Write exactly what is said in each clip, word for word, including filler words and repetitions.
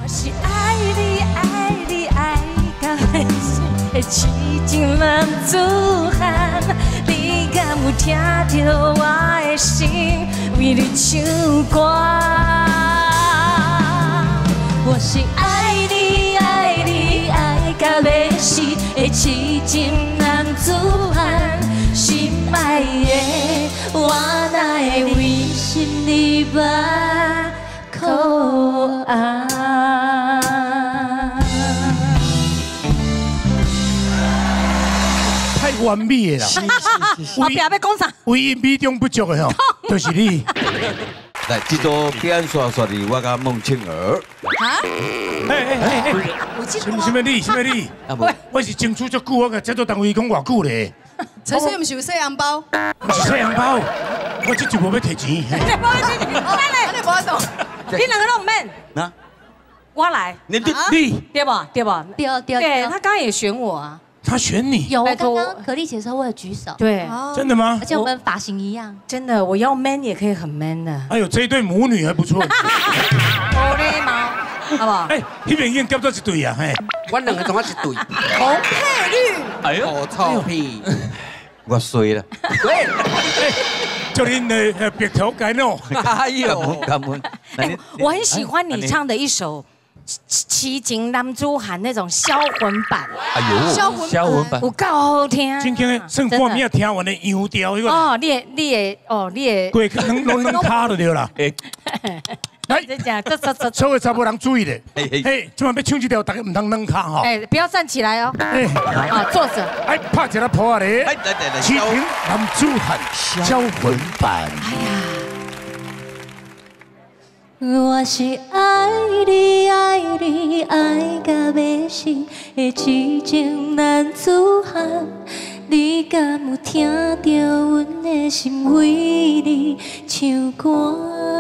是爱你爱你爱到狠心的痴情男子汉，你敢有听到我的心为你唱歌？我是爱你爱你爱到要死的痴情男子汉，心爱的我哪会为心你把口安？ 太完美了啦！ 后壁要讲啥？ 唯一美中不足的吼，就是你。 来，这组表演刷刷的，我甲孟庆儿。 啊？ 哎哎哎哎，什么什么你？什么你？我我是争取足久，我甲制作单位讲偌久咧。 陈水唔是有小红包？ 不是小红包，我这就无要摕钱。 你无要摕钱， 你无懂？ 你两个都唔免。 那我来。 你对你对吧？对吧？ 对对对，他刚刚也选我啊。 他选你？ 有，我拜托刚刚可丽姐的时候我有举手。 对， 真的吗而？且我们发型一样。 真的，我要 man 也可以很 man 的。 哎呦，这一对母女还不错。 好嘞毛，好不好？ 哎，那边已经夹到一对啊，嘿。 我两个总啊一对， 红配绿， 哎呦，我操屁！ 我衰了。 对， 叫恁的别头改喏。 哎呦， 感恩。 哎，我很喜欢你唱的一首《七情男子汉》那种销魂版， 哎呦， 销魂销魂版。 有够好听。 今天剩看面听完的羊调，那个哦，你的你的哦，你的。 过去能能能卡就对啦。来， 这讲这这这。 所有查甫人注意咧， 嘿嘿嘿，今晚要唱这条，大家唔通能卡哈。 哎，不要站起来哦。 哎， 啊，坐着。 哎，拍一个破啊咧。 来来来来， 七情男子汉销魂版。 哎呀。 我是爱你爱你爱到要死的痴情男子汉，你敢有听到阮的心为你唱歌？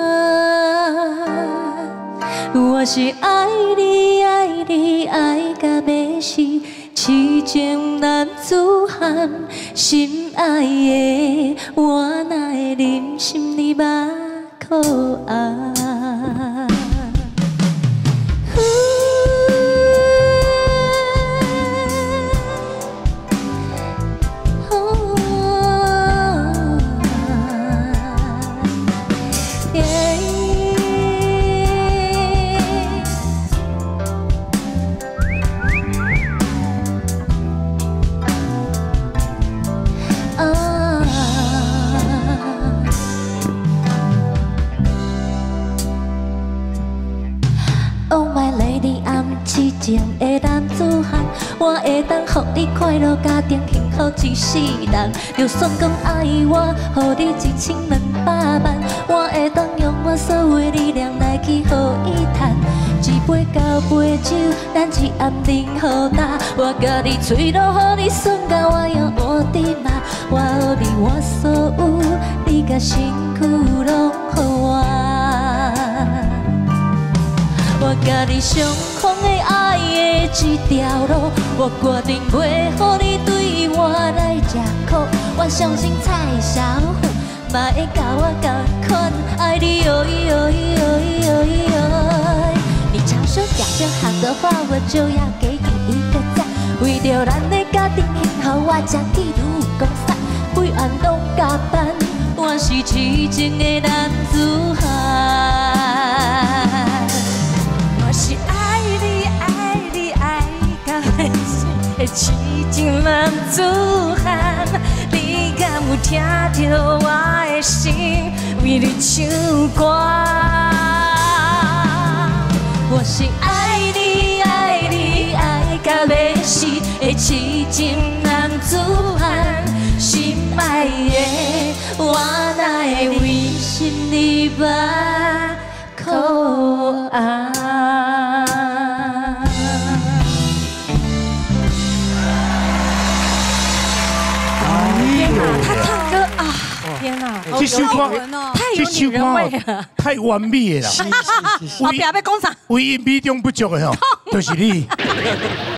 我是爱你爱你爱到要死痴情男子汉，心爱的我哪会忍心你把口安？Oh my lady， I'm 痴情的男子汉，我会当予你快乐家庭幸福一世人。就算讲爱我，予你一千两百万，我会当用我所有的力量来去予伊赚。一杯交杯酒，咱一暗饮好干。我甲你吹落，予你酸到我用无底嘛。我予你我所有，你甲身躯拢予我。我甲你相逢的爱的这条路，我决定袂予你对我来吃苦。我相信蔡小虎嘛会甲我同款爱你哟哟哟哟哟。你常说讲着好的话，我就要给你一个赞。为着咱的家庭幸福，我才去愈讲散，每晚拢加班。我是痴情的男子汉。 我是爱你爱你爱到狠心的痴情男子汉，你敢有听到我的心为你唱歌？我是爱你爱你爱到要死的痴情男子汉，心爱的我哪会为心你把口安？天哪，他唱歌啊！天哪， 这首歌太有女人味了， 太完美了啦！ 后壁要讲啥？ 唯一美中不足的吼，就是你。